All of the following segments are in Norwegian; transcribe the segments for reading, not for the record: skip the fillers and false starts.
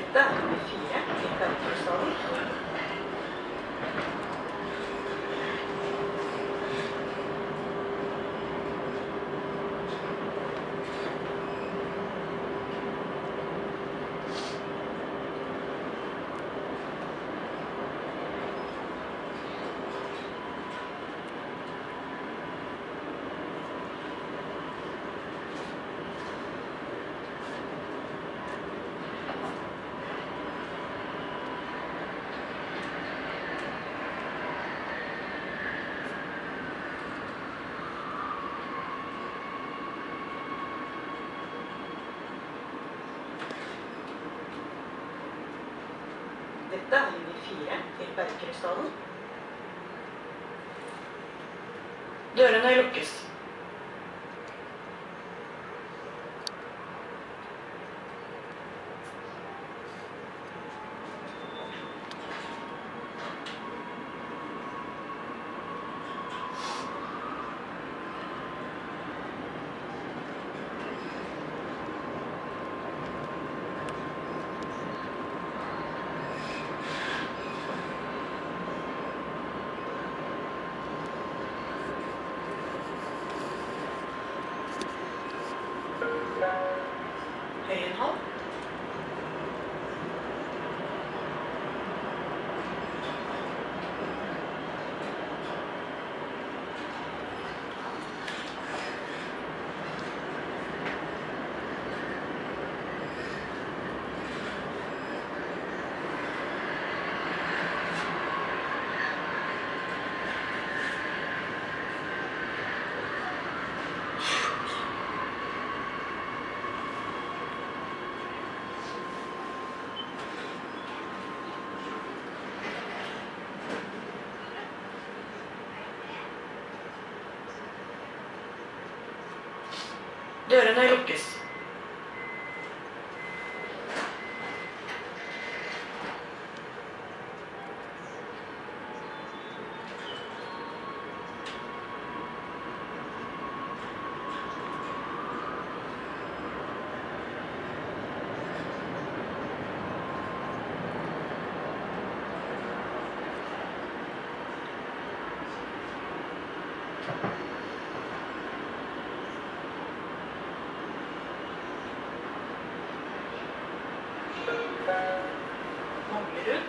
Dette er nummer 4 i Bergkrystallen. Dette er nummer 4 til Bergkrystallen. Dørene lukkes. Høyenhold. Dørene lukkes. Manglerud.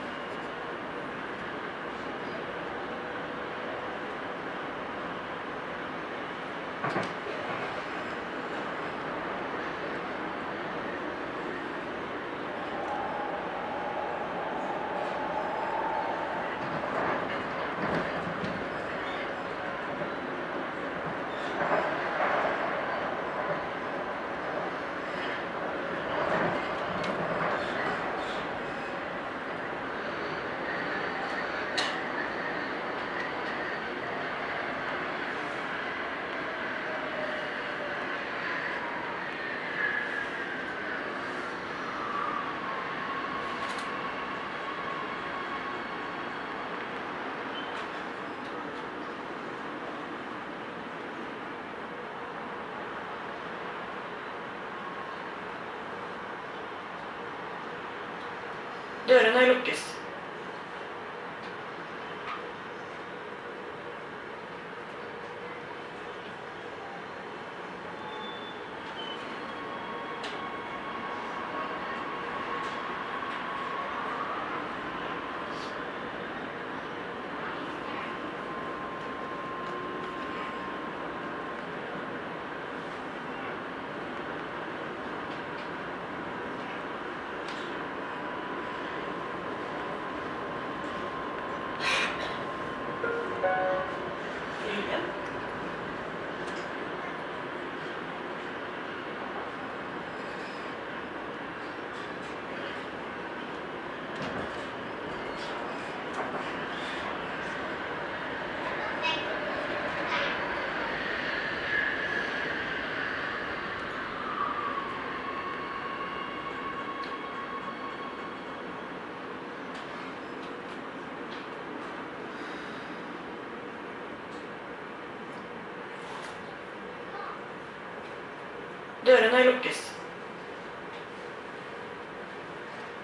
Dørene lukkes. Dørene lukkes.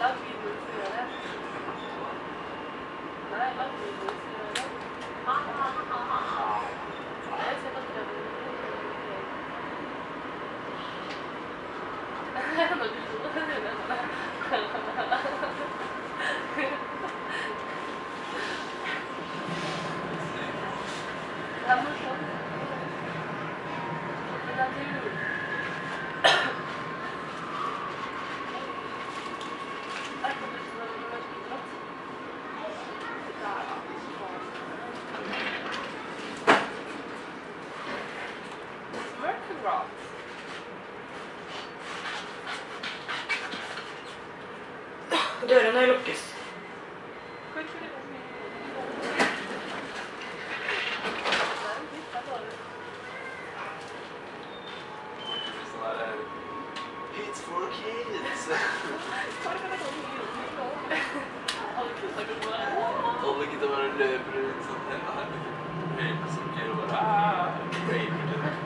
lag video hvis du gjør det. Nei, lag video hvis du gjør det. Jeg ser på drømmen. Når du tror det, det er det. Det er morsomt. Men det er jul. Jeg kommer til å være mørkeblått. Der da. Mørkeblått. Dørene lukkes. It's for kids! Alle gidder bare løper ut sånn høyre sukker og bare raver til det.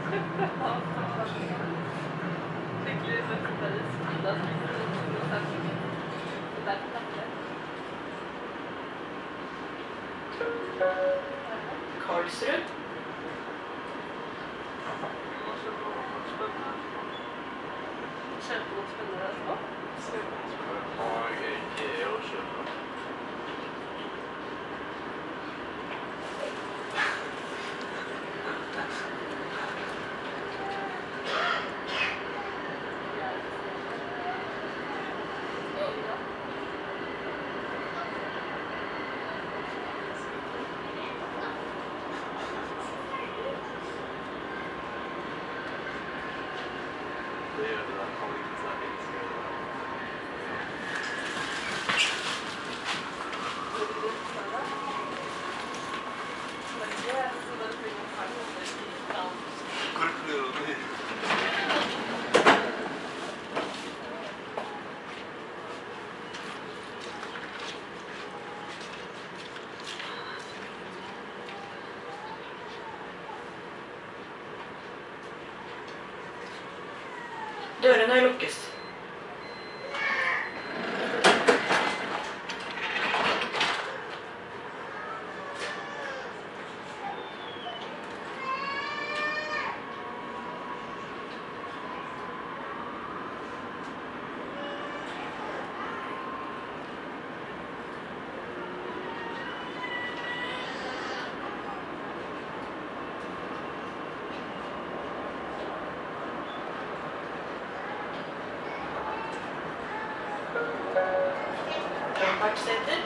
Skikkelig mørkeblått skida som ikke er så det er Karlsrud. Kjøpe noe spennende etterpå. Se på noe spennende. Og ikke å kjøpe. Det gjør det da, kan ikke så elsker det da. Hvor flyr du i? Dørene lukkes. Bakseter.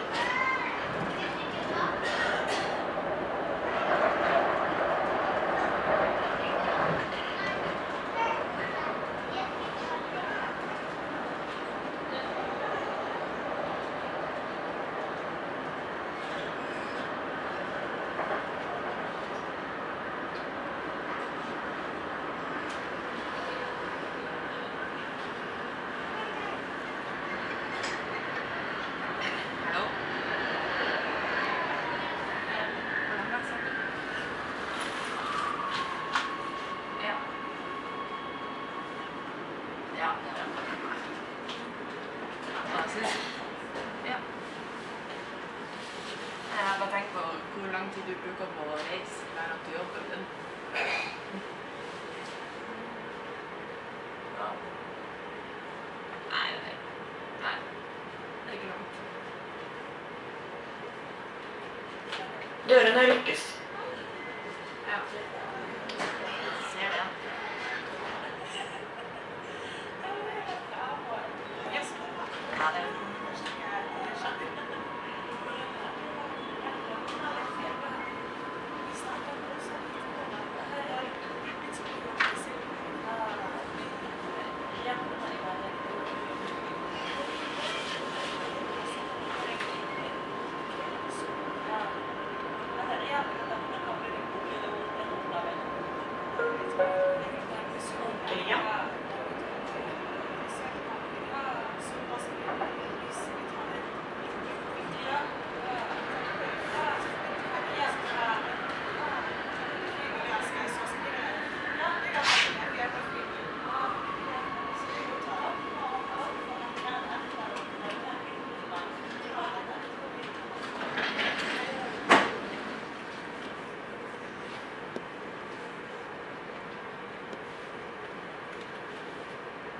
Jeg har bare tenkt på hvor lang tid du bruker på å reise hver dag til jobben din. Ja. Nei, det er ikke langt. Dørene lukkes. Ja. Ser det. Yes. Ha det. Ja.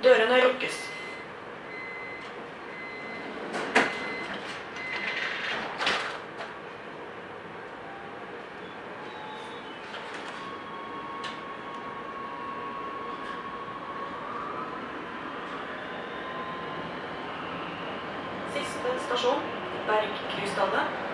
Dørene lukkes. Siste stasjon, Bergkrystallen.